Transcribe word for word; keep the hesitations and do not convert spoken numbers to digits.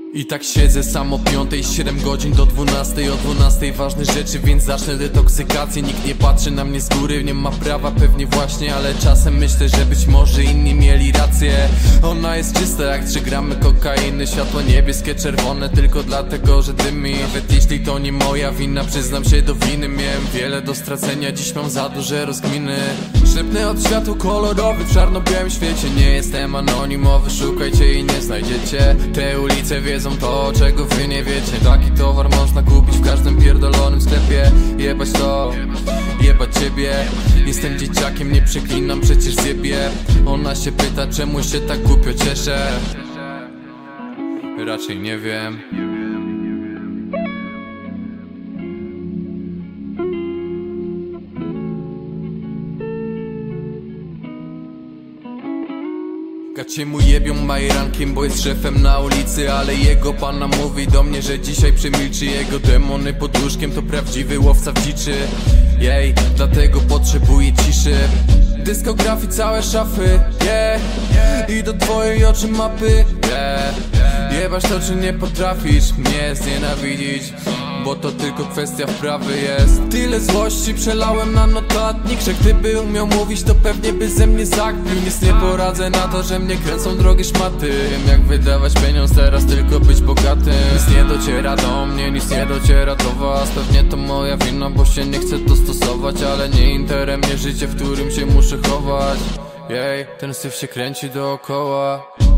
I tak siedzę sam o piątej, siedem godzin do dwunastej. O dwunastej ważne rzeczy, więc zacznę detoksykację. Nikt nie patrzy na mnie z góry, nie ma prawa pewnie właśnie, ale czasem myślę, że być może inni mieli rację. Ona jest czysta jak trzy gramy kokainy. Światło niebieskie, czerwone tylko dlatego, że dymi. Nawet jeśli to nie moja wina, przyznam się do winy. Miałem wiele do stracenia, dziś mam za duże rozkminy. Ślepnę od światła kolorowy w czarno-białym świecie. Nie jestem anonimowy, szukajcie i nie znajdziecie. Te ulice wiedzą to, czego wy nie wiecie. Taki towar można kupić w każdym pierdolonym sklepie. Jebać to, jebać ciebie. Jestem dzieciakiem, nie przeklinam, przecież zjebie. Ona się pyta, czemu się tak głupio cieszę. Raczej nie wiem. Gacie mu jebią majrankiem, bo jest szefem na ulicy. Ale jego pana mówi do mnie, że dzisiaj przemilczy. Jego demony pod łóżkiem to prawdziwy łowca w dziczy. Jej, dlatego potrzebuję ciszy. Dyskografii całe szafy, yeah. I do twojej oczy mapy, yeah. Jebać to czy nie potrafisz mnie znienawidzić, bo to tylko kwestia wprawy jest. Tyle złości przelałem na notatnik, że gdyby umiał mówić, to pewnie by ze mnie zakpił. Nic nie poradzę na to, że mnie kręcą drogie szmaty. Wiem jak wydawać pieniądz teraz, tylko być bogatym. Nic nie dociera do mnie, nic nie dociera do was. Pewnie to moja wina, bo się nie chcę dostosować. Ale nie interem, nie życie, w którym się muszę chować. Jej, ten syf się kręci dookoła.